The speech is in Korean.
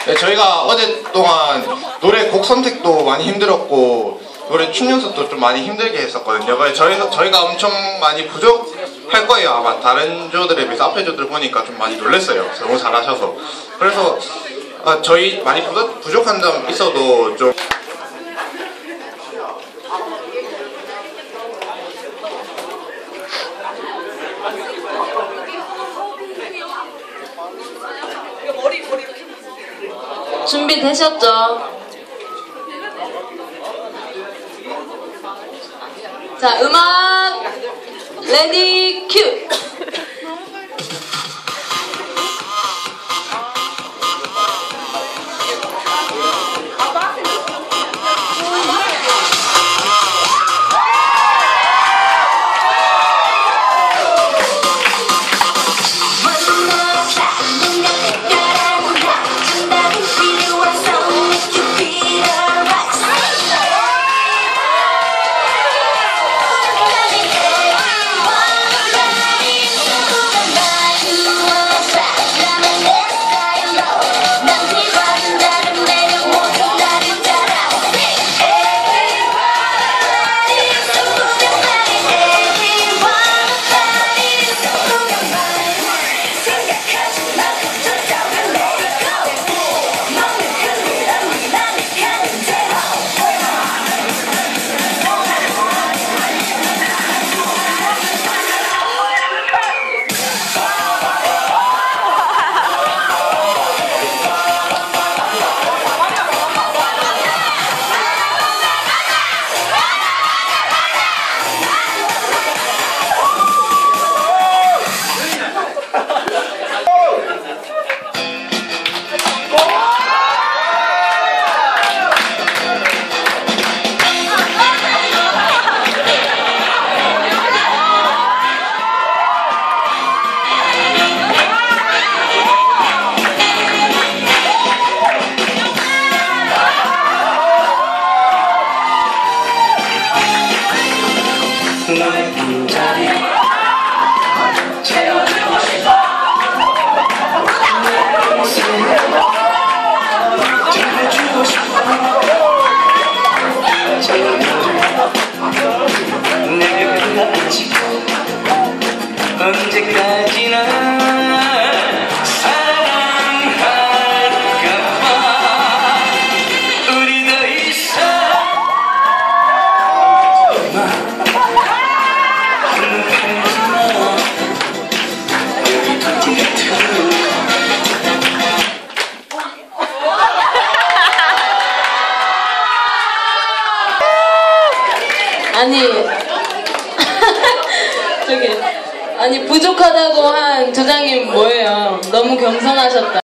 네, 저희가 어제 동안 노래 곡 선택도 많이 힘들었고 노래 춤 연습도 좀 많이 힘들게 했었거든요. 저희가 엄청 많이 부족할 거예요. 아마 다른 조들에 비해서 앞에 조들 보니까 좀 많이 놀랐어요. 너무 잘하셔서. 그래서 저희 많이 부족한 점 있어도 좀 준비되셨죠? 자, 음악 레디 큐! 너의 빈자리 채워주고 싶어 내 모습을 들려주고 싶어 저 너를 내 곁에 안치고 언제까지나 아니 부족하다고 한 조장님 뭐예요? 너무 겸손하셨다.